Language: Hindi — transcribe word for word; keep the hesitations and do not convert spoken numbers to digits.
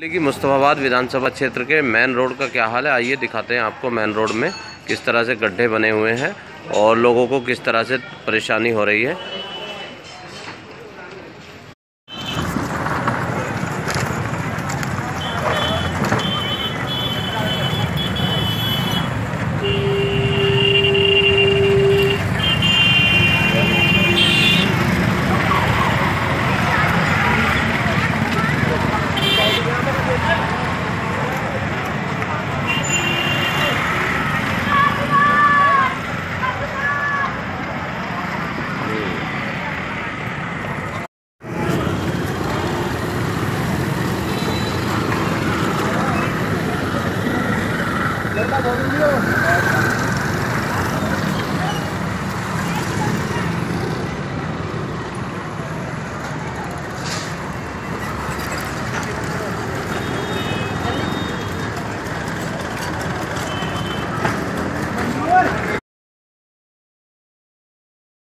की मुस्तफाबाद विधानसभा क्षेत्र के मेन रोड का क्या हाल है, आइए दिखाते हैं आपको। मेन रोड में किस तरह से गड्ढे बने हुए हैं और लोगों को किस तरह से परेशानी हो रही है।